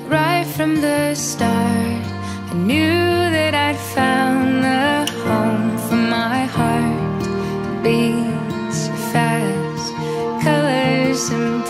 right from the start. I knew that I'd found the home for my heart. Beats fast, colors and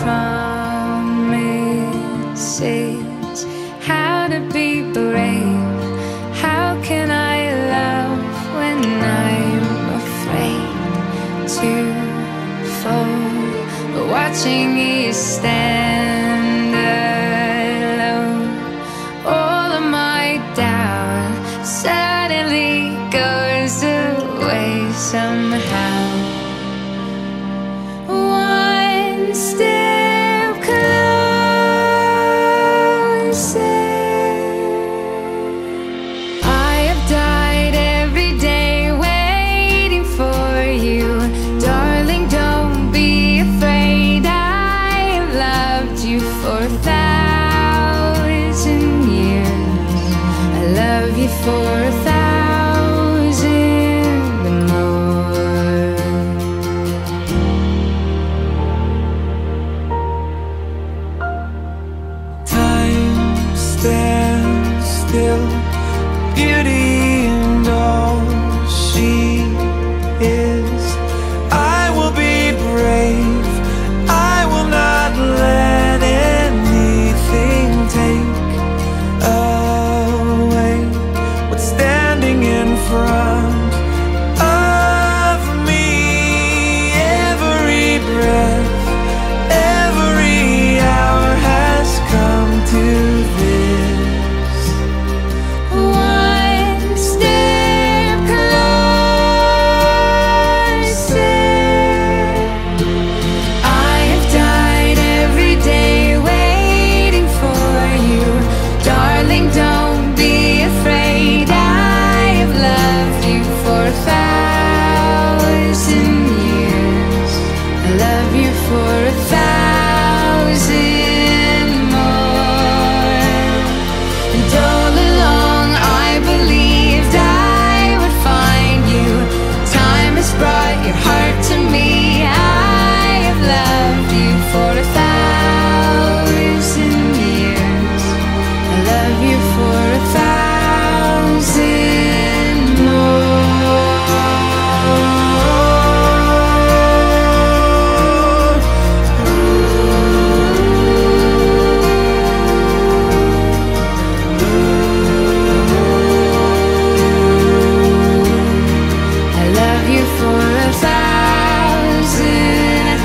promises. How to be brave, how can I love when I'm afraid to fall? But watching you stand alone, all of my doubt suddenly goes away somehow. One step closer. I have died every day waiting for you. Darling, don't be afraid. I have loved you for 1,000 years. I love you for 1,000 more. Time stands still, beauty and all she is. I will be brave, I will not let anything take away what's standing in front of me. Every breath, every hour has come to this. One step closer. I have died every day waiting for you. Darling, don't be afraid. I have loved you for 1,000 years. I love you for 1,000 more. And all along I believed I would find you. Time has brought your heart to me. I have loved you for 1,000 years. I love you for 1,000 more. I love you for 1,000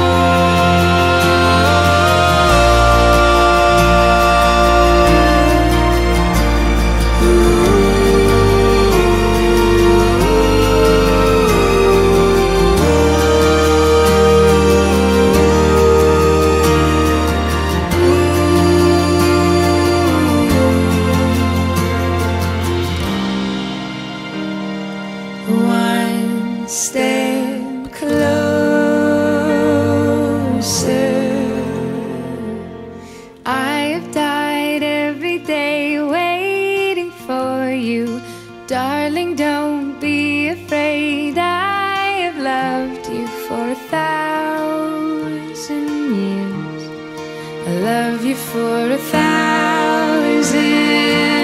One step closer. I have died every day waiting for you. Darling, don't be afraid. I have loved you for 1,000 years. I love you for 1,000